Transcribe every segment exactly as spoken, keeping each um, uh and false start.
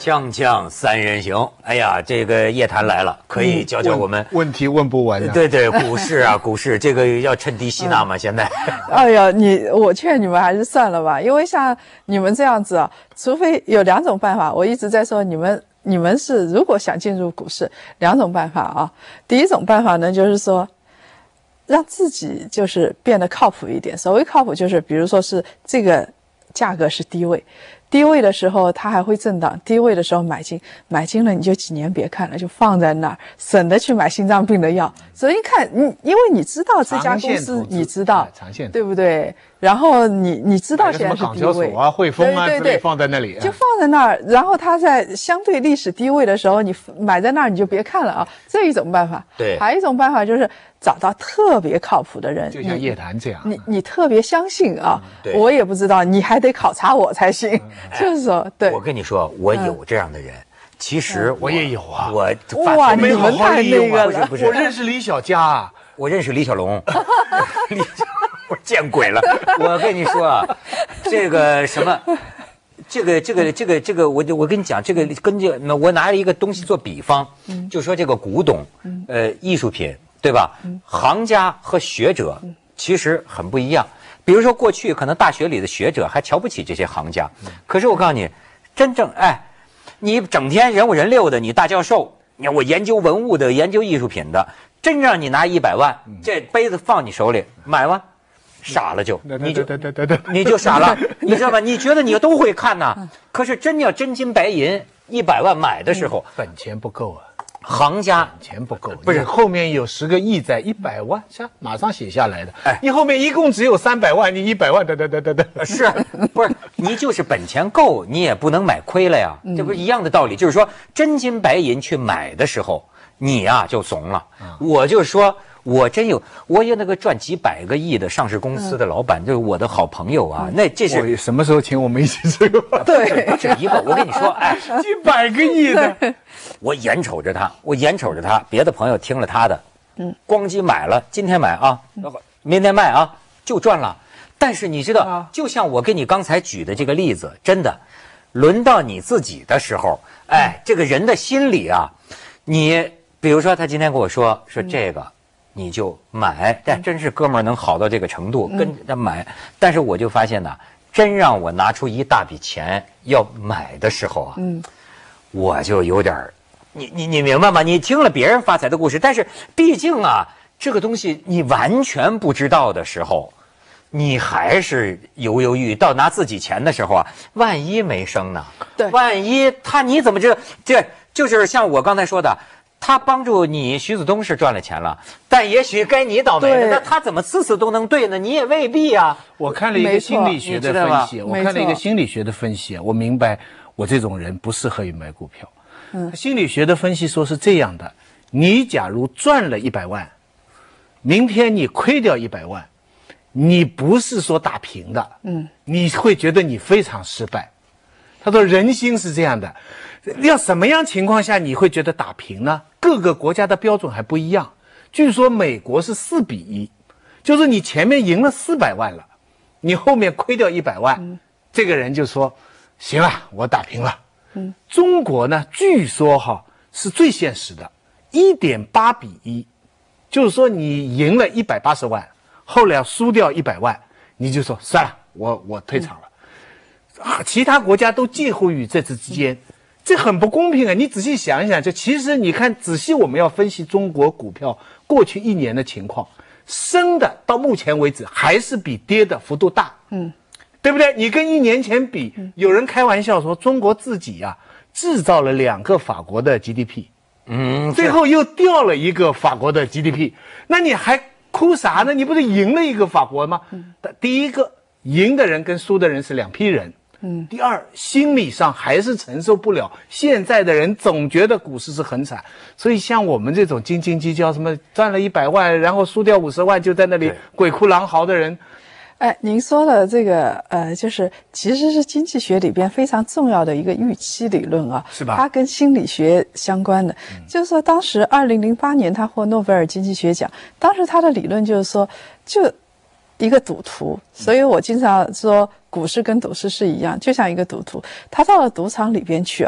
锵锵三人行，哎呀，这个叶檀来了，可以教教我们。 问, 问题问不完、啊。 对对，股市啊，股市这个要趁低吸纳嘛，嗯、现在。 哎呀，你我劝你们还是算了吧，因为像你们这样子啊，除非有两种办法，我一直在说你们你们是如果想进入股市，两种办法啊。第一种办法呢，就是说让自己就是变得靠谱一点。所谓靠谱，就是比如说是这个价格是低位。低位的时候它还会震荡，低位的时候买进，买进了你就几年别看了，就放在那儿，省得去买心脏病的药。所以看你，因为你知道这家公司，你知道， 长线对不对？然后你你知道现在是低位， 港交所啊、汇丰啊之类放在那里， 就放在那儿。然后它在相对历史低位的时候，你买在那儿你就别看了啊。这一种办法。 对， 还有一种办法就是找到特别靠谱的人， 就像叶檀这样， 你你特别相信啊、 嗯， 我也不知道，你还得考察我才行。嗯、就是说，对， 我跟你说，我有这样的人。嗯其实我,、嗯、我也有啊， 我哇，你们太那个了， 不是不是， 我认识李小加啊， 我认识李小龙，李我见鬼了！我跟你说啊，这个什么，这个这个这个这个，我我跟你讲，这个跟这个，我拿了一个东西做比方，嗯、就说这个古董，嗯、呃，艺术品，对吧？嗯、行家和学者其实很不一样。比如说过去可能大学里的学者还瞧不起这些行家，嗯、可是我告诉你，真正哎。你整天人五人六的，你大教授，你看我研究文物的，研究艺术品的，真让你拿一百万，这杯子放你手里，买吗？傻了就，你就你就傻了，你知道吧？你觉得你都会看呐，可是真要真金白银一百万买的时候， 本钱不够啊。 行家钱不够， 不是后面有十个亿在一百万，下马上写下来的。哎，你后面一共只有三百万，你一百万，得得得得得， 是不是？你就是本钱够，你也不能买亏了呀，嗯、这不是一样的道理？就是说，真金白银去买的时候，你呀、啊、就怂了。嗯、我就说。我真有，我有那个赚几百个亿的上市公司的老板，嗯、就是我的好朋友啊。嗯、那这是什么时候请我们一起吃个饭？ 对， 不止一个。我跟你说，哎， 几百个亿的， 我眼瞅着他，我眼瞅着他，别的朋友听了他的，嗯，咣叽买了，今天买啊，嗯、明天卖啊，就赚了。但是你知道，啊、就像我给你刚才举的这个例子，真的，轮到你自己的时候，哎，嗯、这个人的心理啊，你比如说他今天跟我说说这个。嗯你就买，但真是哥们儿能好到这个程度，跟着他买。嗯、但是我就发现呢，真让我拿出一大笔钱要买的时候啊，嗯，我就有点儿，你你你明白吗？你听了别人发财的故事，但是毕竟啊，这个东西你完全不知道的时候，你还是犹犹豫豫。到拿自己钱的时候啊，万一没生呢？ 对， 万一他你怎么知道？这就是像我刚才说的。他帮助你，徐子东是赚了钱了，但也许该你倒霉了。那他怎么次次都能对呢？你也未必啊。 我看了一个心理学的分析，我看了一个心理学的分析，我明白我这种人不适合于买股票。嗯，心理学的分析说是这样的：你假如赚了一百万，明天你亏掉一百万，你不是说打平的，嗯，你会觉得你非常失败。他说人心是这样的。要什么样情况下你会觉得打平呢？各个国家的标准还不一样。据说美国是四比一，就是你前面赢了四百万了，你后面亏掉一百万，嗯、这个人就说行了，我打平了。嗯，中国呢，据说哈是最现实的，一点八比一，就是说你赢了一百八十万，后来输掉一百万，你就说算了，我我退场了。嗯、啊，其他国家都介乎于这之间。嗯这很不公平啊！你仔细想一想，就其实你看，仔细我们要分析中国股票过去一年的情况，升的到目前为止还是比跌的幅度大，嗯，对不对？你跟一年前比，嗯、有人开玩笑说中国自己呀、啊、制造了两个法国的 G D P， 嗯，最后又掉了一个法国的 G D P， 那你还哭啥呢？你不是赢了一个法国吗？嗯，第一个赢的人跟输的人是两批人。嗯，第二，心理上还是承受不了。现在的人总觉得股市是很惨，所以像我们这种斤斤计较，什么赚了一百万，然后输掉五十万，就在那里鬼哭狼嚎的人。 哎，您说的这个呃，就是其实是经济学里边非常重要的一个预期理论啊， 是吧？ 它跟心理学相关的，嗯、就是说当时二零零八年他获诺贝尔经济学奖，当时他的理论就是说，就一个赌徒，所以我经常说。股市跟赌市是一样，就像一个赌徒，他到了赌场里边去啊，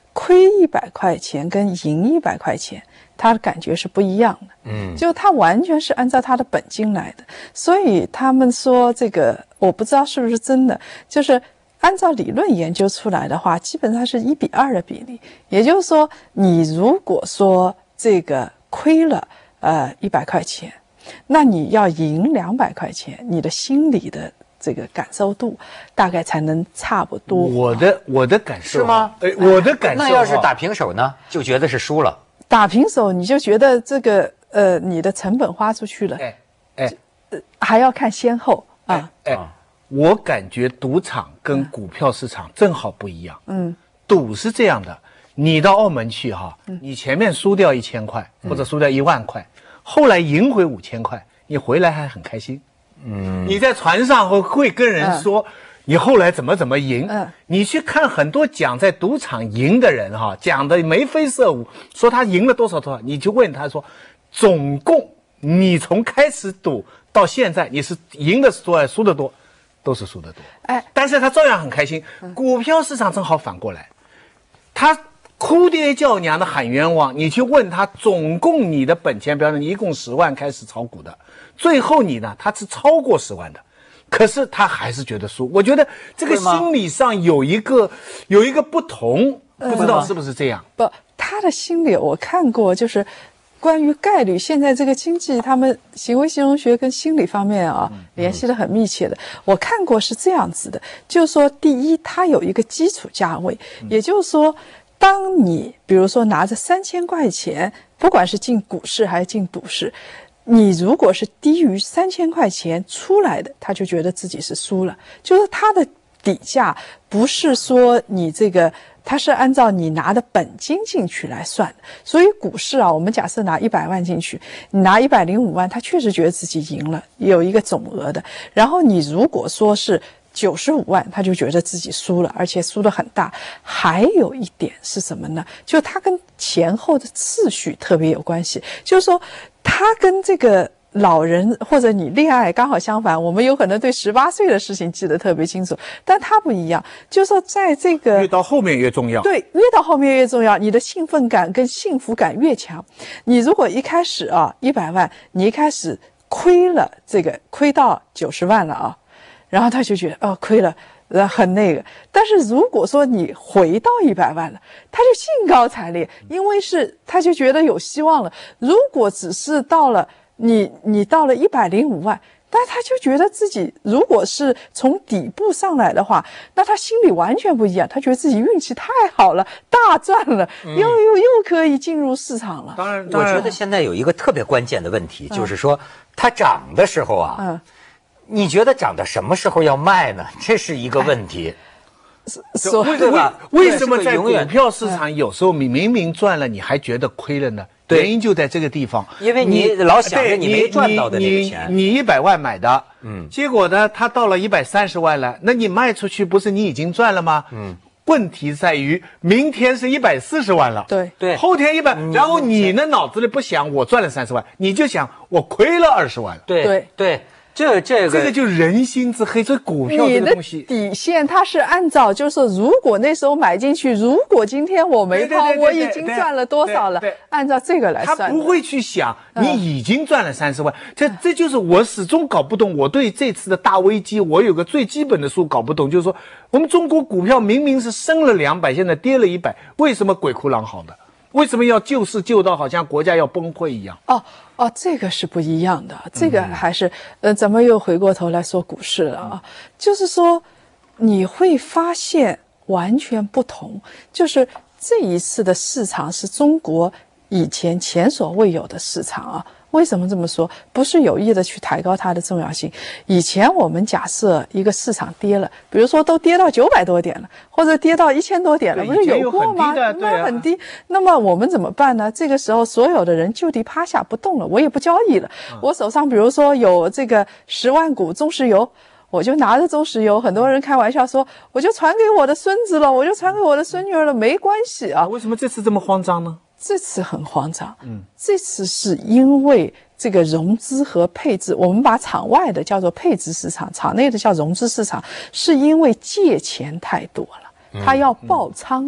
亏一百块钱跟赢一百块钱，他的感觉是不一样的。嗯，就他完全是按照他的本金来的，所以他们说这个我不知道是不是真的，就是按照理论研究出来的话，基本上是一比二的比例。也就是说，你如果说这个亏了呃一百块钱，那你要赢两百块钱，你的心理的这个感受度大概才能差不多。 我的我的感受是吗？ 哎，我的感受。 那要是打平手呢，就觉得是输了。 打平手你就觉得这个呃你的成本花出去了， 哎哎、 呃，还要看先后啊。 哎，哎我感觉赌场跟股票市场正好不一样。嗯，赌是这样的，你到澳门去哈，你前面输掉一千块或者输掉一万块，后来赢回五千块，你回来还很开心。嗯，你在船上会会跟人说。嗯，你后来怎么怎么赢？嗯，你去看很多讲在赌场赢的人哈，讲的眉飞色舞，说他赢了多少多少，你就问他说，总共你从开始赌到现在，你是赢的多还是输的多？都是输的多。哎，但是他照样很开心。股票市场正好反过来，他哭爹叫娘的喊冤枉，你去问他总共你的本钱，比方说你一共十万开始炒股的，最后你呢他是超过十万的。可是他还是觉得输，我觉得这个心理上有一个有一个不同，不知道是不是这样？ 不，他的心理我看过，就是关于概率，现在这个经济他们行为金融学跟心理方面啊联系得很密切的。我看过是这样子的，就是说，第一，它有一个基础价位，也就是说，当你比如说拿着三千块钱，不管是进股市还是进赌市。你如果是低于三千块钱出来的，他就觉得自己是输了，就是他的底价不是说你这个，他是按照你拿的本金进去来算的。所以股市啊，我们假设拿一百万进去，你拿一百零五万，他确实觉得自己赢了，有一个总额的。然后你如果说是九十五万，他就觉得自己输了，而且输得很大。还有一点是什么呢？就它跟前后的次序特别有关系，就是说他跟这个老人或者你恋爱刚好相反，我们有可能对十八岁的事情记得特别清楚，但他不一样，就是说在这个越到后面越重要。 对，越到后面越重要，你的兴奋感跟幸福感越强。你如果一开始啊一百万，你一开始亏了这个亏到九十万了啊，然后他就觉得哦亏了。呃，很那个，但是如果说你回到一百万了，他就兴高采烈，因为是他就觉得有希望了。如果只是到了你你到了一百零五万，但他就觉得自己如果是从底部上来的话，那他心里完全不一样，他觉得自己运气太好了，大赚了，又又又可以进入市场了。 当然， 我觉得现在有一个特别关键的问题，嗯、就是说它涨的时候啊。嗯，你觉得涨到什么时候要卖呢？这是一个问题。 所以对吧？为什么在股票市场有时候你明明赚了，你还觉得亏了呢？原因就在这个地方， 因为你老想着你没赚到的那个钱。 你一百万买的，嗯，结果呢，它到了一百三十万了，那你卖出去不是你已经赚了吗？嗯。问题在于明天是一百四十万了， 对对， 后天一百，然后你呢脑子里不想我赚了三十万，你就想我亏了二十万了， 对对对。这这个这个就人心之黑，这股票这个东西， 你的底线它是按照，就是说，如果那时候买进去，如果今天我没抛，我已经赚了多少了，按照这个来算。 他不会去想你已经赚了三十万，这这就是我始终搞不懂。我对这次的大危机，我有个最基本的数搞不懂，就是说，我们中国股票明明是升了两百，现在跌了一百，为什么鬼哭狼嚎的？为什么要救市救到好像国家要崩溃一样？ 哦哦，这个是不一样的，这个还是、嗯、呃，咱们又回过头来说股市了啊，就是说你会发现完全不同，就是这一次的市场是中国以前前所未有的市场啊。为什么这么说？不是有意的去抬高它的重要性。以前我们假设一个市场跌了，比如说都跌到九百多点了，或者跌到一千多点了，不是有过吗？那很低。那么我们怎么办呢？这个时候所有的人就地趴下不动了，我也不交易了。嗯、我手上比如说有这个十万股中石油，我就拿着中石油。很多人开玩笑说，我就传给我的孙子了，我就传给我的孙女儿了，没关系啊。 为什么这次这么慌张呢？ 这次很慌张，嗯，这次是因为这个融资和配置，我们把场外的叫做配置市场，场内的叫融资市场，是因为借钱太多了，它要爆仓的。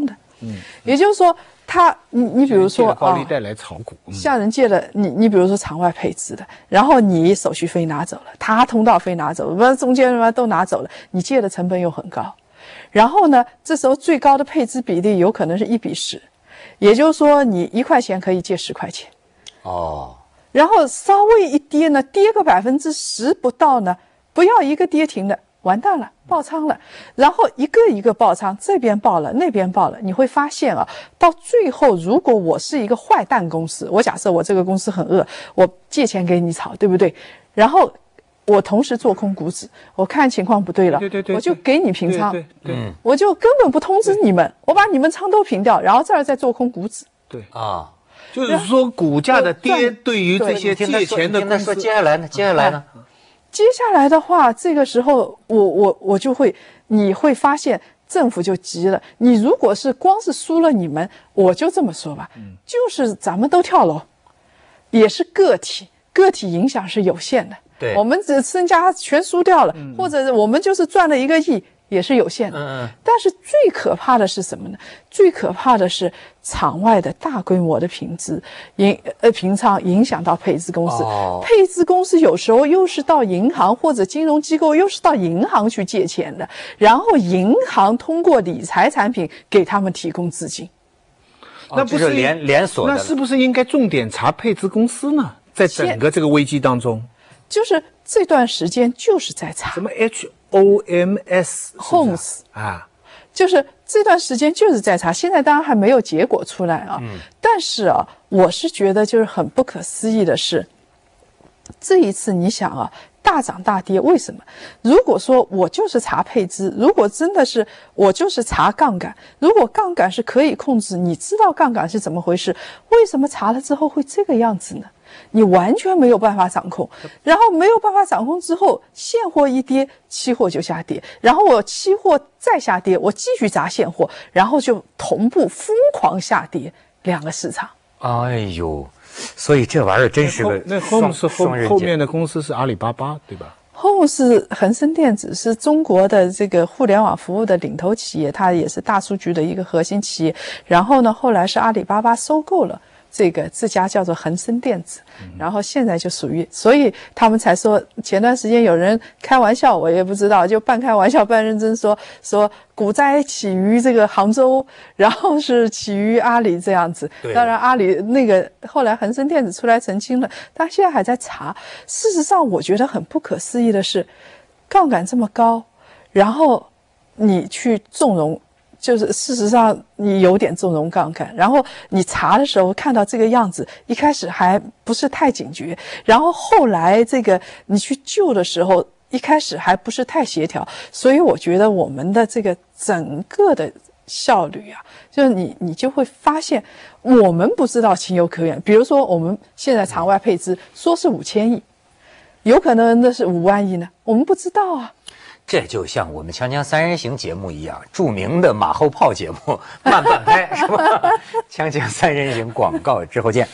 嗯，也就是说，他你你比如说高利贷来炒股， 啊、向人借了你你比如说场外配资的，然后你手续费拿走了，他通道费拿走了，不中间人都拿走了，你借的成本又很高，然后呢，这时候最高的配资比例有可能是一比十，也就是说你一块钱可以借十块钱， 哦， 然后稍微一跌呢，跌个百分之十不到呢，不要一个跌停的。完蛋了，爆仓了，然后一个一个爆仓，这边爆了，那边爆了，你会发现啊，到最后，如果我是一个坏蛋公司，我假设我这个公司很恶，我借钱给你炒，对不对？然后我同时做空股指，我看情况不对了， 对对对， 我就给你平仓， 对对，对我就根本不通知你们，我把你们仓都平掉，然后这儿再做空股指， 对啊，就是说股价的跌对于这些借钱的公司， 接下来呢？接下来呢？ 接下来的话，这个时候我我我就会，你会发现政府就急了。你如果是光是输了你们，我就这么说吧，嗯、就是咱们都跳楼，也是个体，个体影响是有限的。 对， 我们只身家全输掉了，嗯、或者我们就是赚了一个亿。也是有限的，嗯嗯，但是最可怕的是什么呢？最可怕的是场外的大规模的平资影呃平仓影响到配资公司，哦、配资公司有时候又是到银行或者金融机构，又是到银行去借钱的，然后银行通过理财产品给他们提供资金， 哦、那不是连连锁的？ 那是不是应该重点查配资公司呢？在整个这个危机当中， 就是这段时间就是在查什么 H O M S Homes 啊， 就是这段时间就是在查，现在当然还没有结果出来啊。嗯，但是啊，我是觉得就是很不可思议的是，这一次你想啊，大涨大跌，为什么？如果说我就是查配资，如果真的是我就是查杠杆，如果杠杆是可以控制，你知道杠杆是怎么回事，为什么查了之后会这个样子呢？你完全没有办法掌控，然后没有办法掌控之后，现货一跌，期货就下跌，然后我期货再下跌，我继续砸现货，然后就同步疯狂下跌，两个市场。 哎呦，所以这玩意儿真是个那 Home 是后后面的公司是阿里巴巴，对吧 ？Home 是恒生电子，是中国的这个互联网服务的领头企业，它也是大数据的一个核心企业。然后呢，后来是阿里巴巴收购了。这个这家叫做恒生电子，然后现在就属于，所以他们才说前段时间有人开玩笑，我也不知道，就半开玩笑半认真说说股灾起于这个杭州，然后是起于阿里这样子。当然阿里那个后来恒生电子出来澄清了，但现在还在查。事实上，我觉得很不可思议的是，杠杆这么高，然后你去纵容。就是事实上你有点纵容杠杆，然后你查的时候看到这个样子，一开始还不是太警觉，然后后来这个你去救的时候，一开始还不是太协调，所以我觉得我们的这个整个的效率啊，就是你你就会发现我们不知道情有可原。比如说我们现在场外配资说是五千亿，有可能那是五万亿呢，我们不知道啊。 这就像我们《锵锵三人行》节目一样，著名的马后炮节目慢半拍是吧？锵锵三人行广告之后见。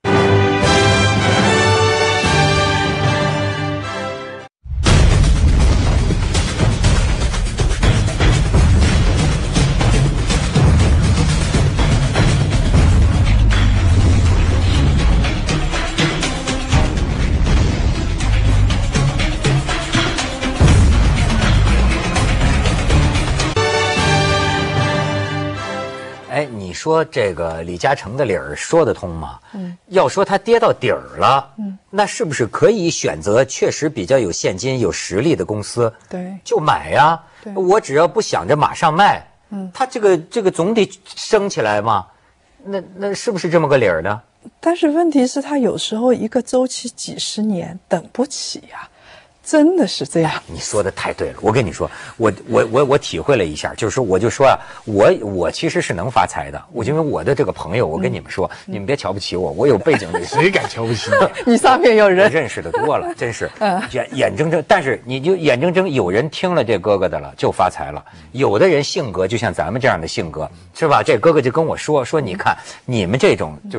哎，你说这个李嘉诚的理儿说得通吗？嗯，要说他跌到底儿了，嗯，那是不是可以选择确实比较有现金、有实力的公司？ 对， 就买呀。对，我只要不想着马上卖，嗯，他这个这个总得升起来嘛。那那是不是这么个理儿呢？ 但是问题是，他有时候一个周期几十年等不起呀、啊。真的是这样， 你说的太对了。我跟你说，我我我我体会了一下，就是说，我就说啊，我我其实是能发财的。我因为我的这个朋友，我跟你们说，嗯、你们别瞧不起我，我有背景的， 谁敢瞧不起你？你上面有人， 我认识的多了，真是眼眼睁睁。但是你就眼睁睁有人听了这哥哥的了，就发财了。有的人性格就像咱们这样的性格，是吧？这哥哥就跟我说说，你看你们这种，就是说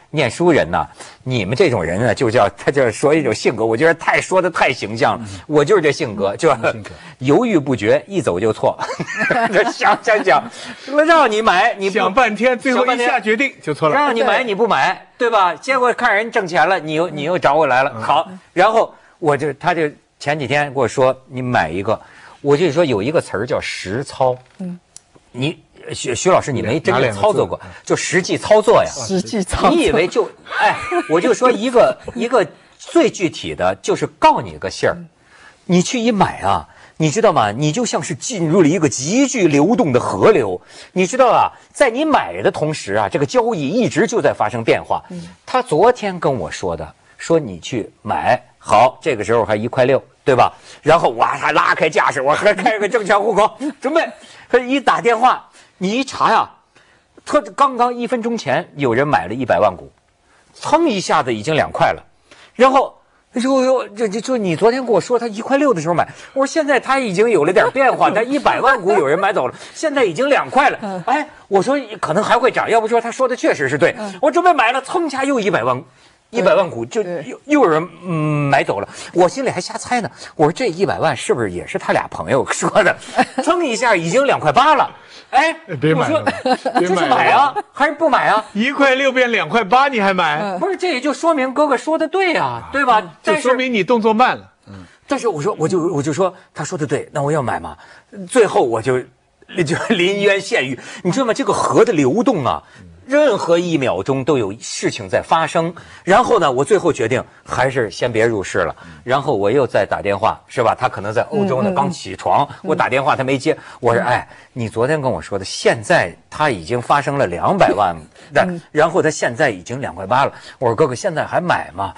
念书人呐，你们这种人呢，就叫他就是说一种性格，我觉得太说的太形象了。嗯、我就是这性格，就犹豫不决，一走就错。想想想，让你买你想半天，最后一下决定就错了。 让你买你不买，对吧？结果看人挣钱了，你又你又找我来了。好，然后我就他就前几天跟我说，你买一个，我就说有一个词儿叫实操。嗯，你。徐徐老师，你没真正操作过，就实际操作呀。 实际操作， 你以为就哎，我就说一个一个最具体的，就是告你个信儿，你去一买啊，你知道吗？你就像是进入了一个急剧流动的河流，你知道啊，在你买的同时啊，这个交易一直就在发生变化。他昨天跟我说的，说你去买，好，这个时候还一块六，对吧？然后我还拉开架势，我还开个证券户口，准备，他一打电话。你一查呀，他刚刚一分钟前有人买了一百万股，噌一下子已经两块了，然后哟哟，这这就你昨天跟我说他一块六的时候买，我说现在他已经有了点变化，他一百万股有人买走了，现在已经两块了，哎，我说可能还会涨，要不说他说的确实是对，我准备买了，噌一下又一百万。一百万股就又又有人嗯买走了，我心里还瞎猜呢。我说这一百万是不是也是他俩朋友说的？噌一下已经两块八了，哎， 别买了， 这是买啊还是不买啊？ 一块六变两块八，你还买？ 不是，这也就说明哥哥说的对啊，对吧？ 就说明你动作慢了。 嗯，但是我说我就我就说他说的对，那我要买嘛。最后我就就临渊羡玉，你知道吗？这个河的流动啊。任何一秒钟都有事情在发生，然后呢，我最后决定还是先别入市了。然后我又再打电话，是吧？他可能在欧洲呢，刚起床，我打电话他没接。我说，哎，你昨天跟我说的，现在他已经发生了两百万，但然后他现在已经两块八了。我说哥哥，现在还买吗？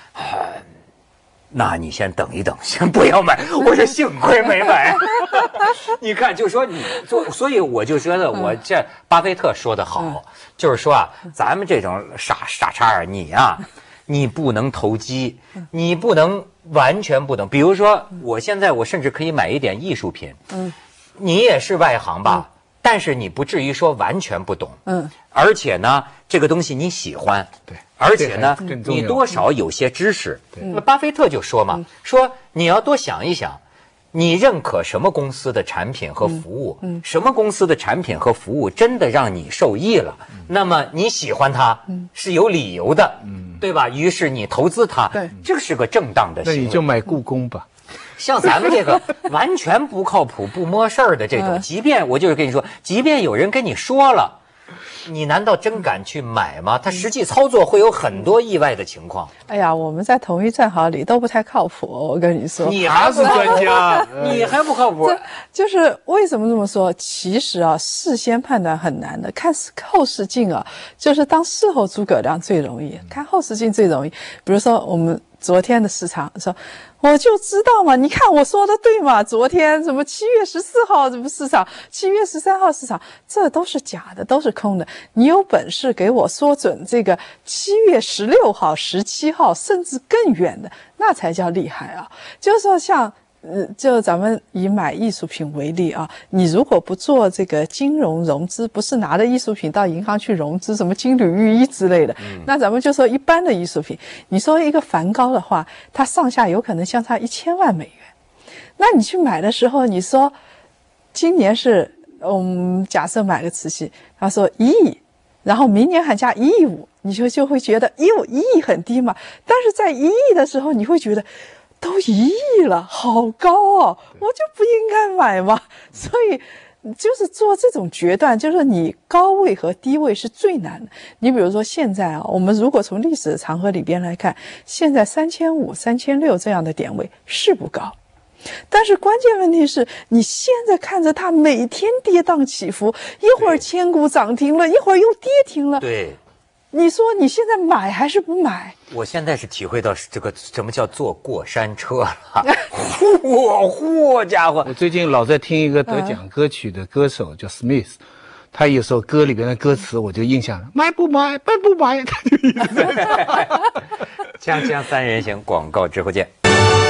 那你先等一等，先不要买。我说幸亏没买。你看，就说你，所所以我就觉得我这巴菲特说的好，就是说啊，咱们这种傻傻叉儿，你呀、啊，你不能投机，你不能完全不能。比如说，我现在我甚至可以买一点艺术品，嗯，你也是外行吧？但是你不至于说完全不懂，嗯，而且呢，这个东西你喜欢，对，而且呢，你多少有些知识。那巴菲特就说嘛，说你要多想一想，你认可什么公司的产品和服务，嗯，什么公司的产品和服务真的让你受益了，那么你喜欢它是有理由的，嗯，对吧？于是你投资它，对，这是个正当的行为。 那你就买故宫吧。 像咱们这个完全不靠谱、不摸事儿的这种，即便我就是跟你说，即便有人跟你说了，你难道真敢去买吗？他实际操作会有很多意外的情况。 哎呀，我们在同一战壕里都不太靠谱，我跟你说。 你还是专家，你还不靠谱。 就是为什么这么说？其实啊，事先判断很难的，看后视镜啊，就是当事后诸葛亮最容易，看后视镜最容易。比如说我们昨天的市场说。我就知道嘛，你看我说的对嘛？昨天什么七月十四号这不市场，七月十三号市场，这都是假的，都是空的。你有本事给我说准这个七月十六号、十七号，甚至更远的，那才叫厉害啊！就是说像。呃，就咱们以买艺术品为例啊，你如果不做这个金融融资，不是拿着艺术品到银行去融资，什么金缕玉衣之类的，嗯、那咱们就说一般的艺术品。你说一个梵高的话，它上下有可能相差一千万美元，那你去买的时候，你说今年是嗯，假设买个瓷器，他说一亿，然后明年还加一亿五，你就就会觉得，哟，一亿很低嘛。但是在一亿的时候，你会觉得。都一亿了，好高哦，我就不应该买嘛。所以就是做这种决断，就是你高位和低位是最难的。你比如说现在啊，我们如果从历史的长河里边来看，现在三千五、三千六这样的点位是不高，但是关键问题是你现在看着它每天跌宕起伏，一会儿千股涨停了，一会儿又跌停了。 对。 你说你现在买还是不买？ 我现在是体会到这个什么叫坐过山车了，嚯嚯家伙！ 我最近老在听一个得奖歌曲的歌手叫 Smith， 他有时候歌里边的歌词我就印象了，买不买，买不买，他就一直在唱。 锵锵三人行，广告之后见。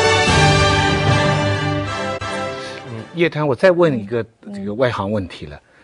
嗯，叶檀，我再问一个这个外行问题了。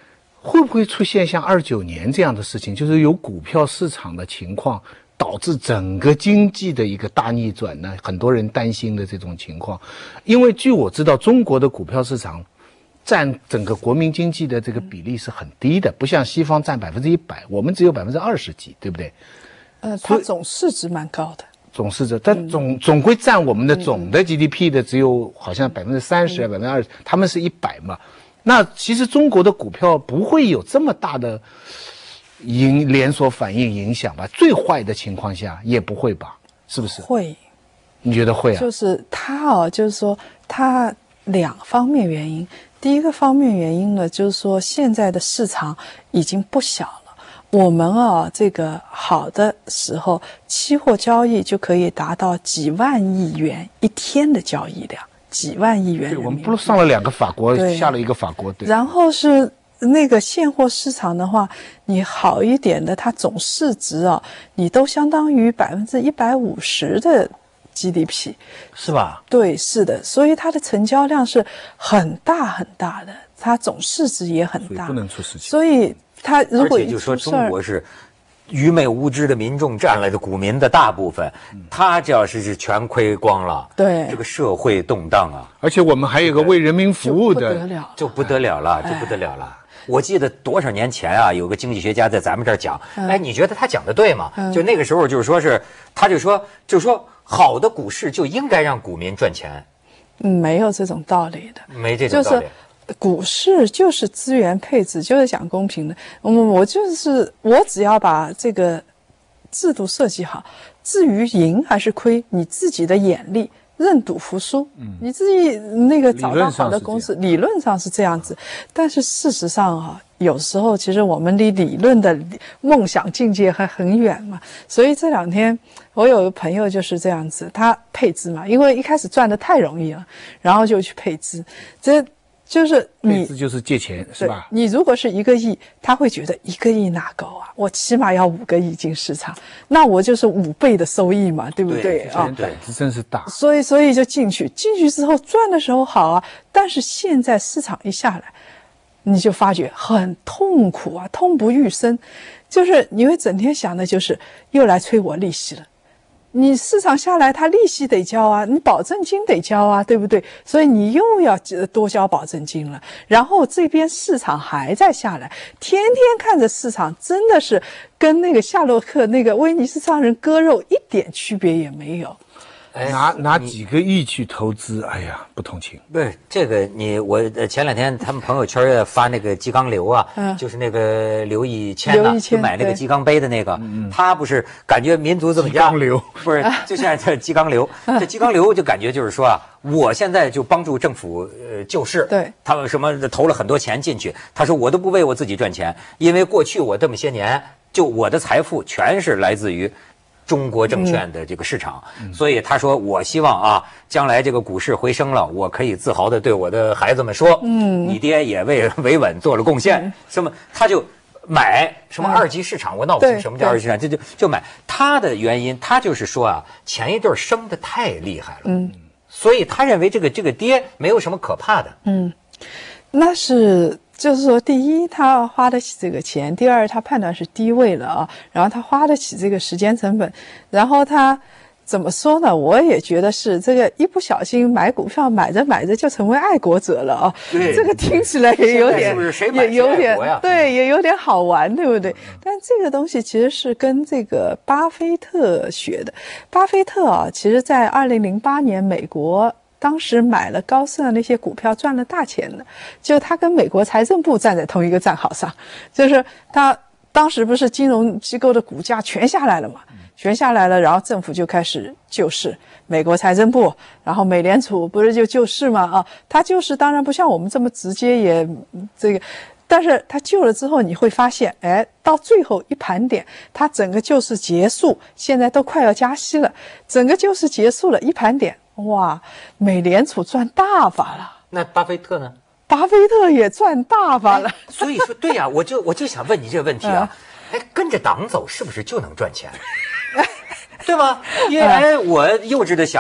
会不会出现像二九年这样的事情，就是有股票市场的情况导致整个经济的一个大逆转呢？很多人担心的这种情况，因为据我知道，中国的股票市场占整个国民经济的这个比例是很低的，不像西方占百分之一百，我们只有百分之二十几，对不对？ 呃，它总市值蛮高的。 总市值，但总总归占我们的总的 G D P 的只有好像百分之三十、百分之二十，他们是一百嘛。那其实中国的股票不会有这么大的影连锁反应影响吧？最坏的情况下也不会吧？是不是？ 会， 你觉得会啊？ 就是它哦，就是说它两方面原因。第一个方面原因呢，就是说现在的市场已经不小了。我们啊，这个好的时候，期货交易就可以达到几万亿元一天的交易量，几万亿元人民币。 对，我们不是上了两个法国，下了一个法国。对。 然后是那个现货市场的话，你好一点的，它总市值啊，你都相当于百分之一百五十的 G D P， 是吧？ 对，是的，所以它的成交量是很大很大的，它总市值也很大， 所以不能出事情。 所以。他如果而且就说中国是愚昧无知的民众占了的股民的大部分，他这要是是全亏光了， 对这个社会动荡啊！ 而且我们还有一个为人民服务的， 就不得了了，就不得了了。我记得多少年前啊，有个经济学家在咱们这儿讲，哎，你觉得他讲的对吗？就那个时候就是说是，他就说就是说好的股市就应该让股民赚钱， 嗯，没有这种道理的， 没这种道理。 就是股市就是资源配置，就是讲公平的。嗯，我就是我只要把这个制度设计好，至于赢还是亏，你自己的眼力认赌服输，嗯，你自己那个找到好的公司，理论上是这样子，但是事实上啊，有时候其实我们离理论的梦想境界还很远嘛。所以这两天我有个朋友就是这样子，他配资嘛，因为一开始赚得太容易了，然后就去配资，这。就是你， 这就是借钱是吧？ 你如果是一个亿，他会觉得一个亿哪够啊？我起码要五个亿进市场，那我就是五倍的收益嘛，对不对啊？ 对，这真是大。 所以，所以就进去，进去之后赚的时候好啊，但是现在市场一下来，你就发觉很痛苦啊，痛不欲生，就是你会整天想的就是又来催我利息了。你市场下来，它利息得交啊，你保证金得交啊，对不对？所以你又要多交保证金了。然后这边市场还在下来，天天看着市场，真的是跟那个夏洛克那个威尼斯商人割肉一点区别也没有。 拿拿几个亿去投资，哎呀，不同情。 不是这个你我前两天他们朋友圈也发那个鸡缸刘啊，嗯、就是那个刘以谦呐、啊，就买那个鸡缸杯的那个，嗯、他不是感觉民族这么家， 鸡缸刘不是就现在这鸡缸刘，这鸡缸刘就感觉就是说啊，我现在就帮助政府呃救市， 对， 他们什么投了很多钱进去，他说我都不为我自己赚钱，因为过去我这么些年，就我的财富全是来自于中国证券的这个市场，嗯、所以他说我希望啊，将来这个股市回升了，我可以自豪地对我的孩子们说，嗯，你爹也为维稳做了贡献，嗯、什么他就买什么二级市场，嗯、我闹不清什么叫二级市场，这就就买。他的原因，他就是说啊，前一阵升得太厉害了，嗯，所以他认为这个这个跌没有什么可怕的， 嗯，那是。就是说，第一，他花得起这个钱；第二，他判断是低位了啊，然后他花得起这个时间成本，然后他怎么说呢？我也觉得是这个一不小心买股票买着买着就成为爱国者了啊！这个听起来也有点， 是是也有点对，也有点好玩，对不对？但这个东西其实是跟这个巴菲特学的。巴菲特啊，其实在二零零八年美国。当时买了高盛那些股票赚了大钱的，就他跟美国财政部站在同一个战壕上，就是他当时不是金融机构的股价全下来了嘛，全下来了，然后政府就开始救市，美国财政部，然后美联储不是就救市嘛啊，他救市当然不像我们这么直接也这个。但是他救了之后，你会发现，哎，到最后一盘点，他整个救市结束，现在都快要加息了，整个救市结束了，一盘点。哇，美联储赚大发了， 那巴菲特呢？ 巴菲特也赚大发了。 所以说，对呀、啊，我就我就想问你这个问题啊，哎，跟着党走是不是就能赚钱？对吗？因为哎，我幼稚的想，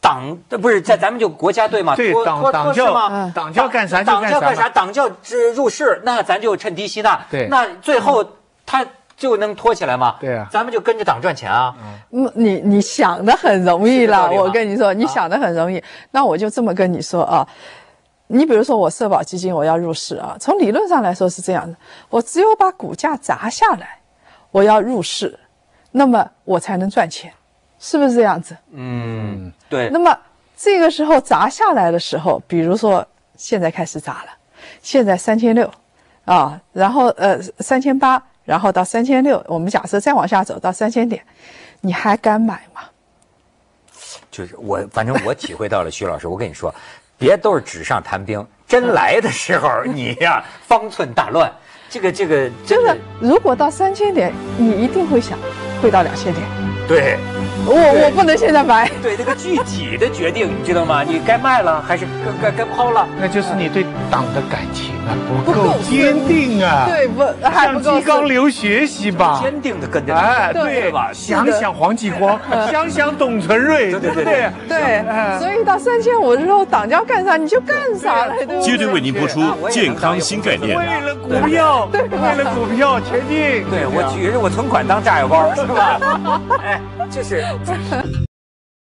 党不是在咱们就国家队嘛， 对，党党教党教干啥就干啥， 党教干啥，党教入仕，那咱就趁低吸纳， 对， 那最后他就能拖起来吗？ 对啊， 咱们就跟着党赚钱啊。 嗯，你你想的很容易了，我跟你说，你想的很容易。那我就这么跟你说啊，你比如说我社保基金我要入市啊，从理论上来说是这样的，我只有把股价砸下来，我要入市，那么我才能赚钱，是不是这样子？ 嗯，对。 那么这个时候砸下来的时候，比如说现在开始砸了，现在三千六啊，然后呃三千八。然后到三千六，我们假设再往下走到三千点，你还敢买吗？ 就是我，反正我体会到了，徐老师，我跟你说，别都是纸上谈兵，真来的时候，你呀方寸大乱。这个这个， 就是如果到三千点，你一定会想会到两千点。 对， 我我不能现在买。 对，那个具体的决定，你知道吗？你该卖了还是该该抛了？ 那就是你对党的感情啊不够坚定啊。 对，不还不够。 向鸡缸流学习吧， 坚定的跟着哎， 对吧？ 想想黄继光，想想董存瑞，对不对？ 对，所以到三千五的时候，党教干啥你就干啥了。 接着为您播出健康新概念。 为了股票，对，为了股票前进。 对，我举着我存款当炸药包，是吧？哎，这是。